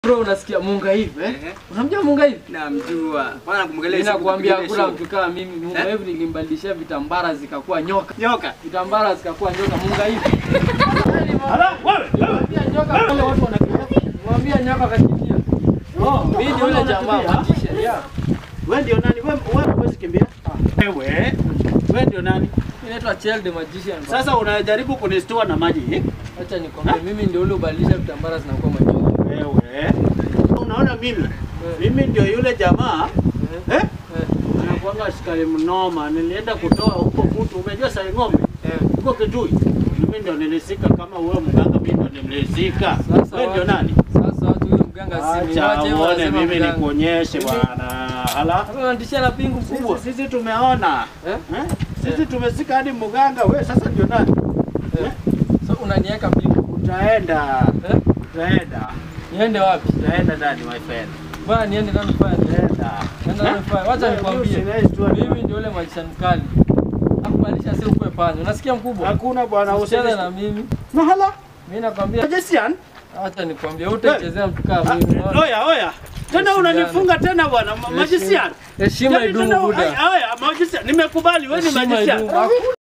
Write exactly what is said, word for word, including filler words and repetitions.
Bro, unasikia Munga hivi eh? Unamjua Munga hivi? Namjua. Bwana kumgelea hivi. Ninakwambia kula mtu kama mimi Munga hivi nilimbadilishia vitambara zikakuwa nyoka. Nyoka. Vitambara zikakuwa nyoka Munga hivi. Hala, wewe, Mwambia nyoka wale watu wanakimbia. Mwambia nyoka kakimbia. Oh, mimi ndio yule jamaa matisha. Yeah. Wewe ndio nani? Wewe wewe huwezi kimbia? Wewe. Wewe ndio nani? Inaitwa Chell the magician. Sasa unajaribu kunistua na maji eh? Acha nikwambie mimi ndio yule ubadilisha vitambara zinakuwa manyoka. Wewe. Unaona mimi? Mimi ndio yule jamaa. Eh? Anakuanga askari mnoma. Nilienda kutoa huko mtu. Umejua sai ng'ombe? Eh. Huko Kitui. Mimi ndio nilisika kama wewe mganga mimi ndio nilisika. Wewe ndio nani? Sasa watu yule mganga si mwache uone mimi nikuonyeshe bwana. Hala. Hapo unatishia na pingu kubwa. Sisi, sisi tumeona. Eh? Eh? Sisi tumesika hadi mganga. Wewe sasa ndio nani? Eh? So unaniweka pingu. Utaenda. Eh? Utaenda. Niende wapi? Utaenda ndani my friend. Bwana niende ndani fanya. Utaenda. Nenda ndani fanya. Wacha nikwambie. Mimi ndio yule magician mkali. Akubalisha sio ukwe panya. Unasikia mkubwa? Hakuna bwana usicheze na mimi. Mahala. Mimi nakwambia magician. Acha nikwambie utachezea mtu kama mimi. Oya oya. Tena unanifunga tena bwana magician. Heshima idumu buda. Oya magician nimekubali wewe ni magician.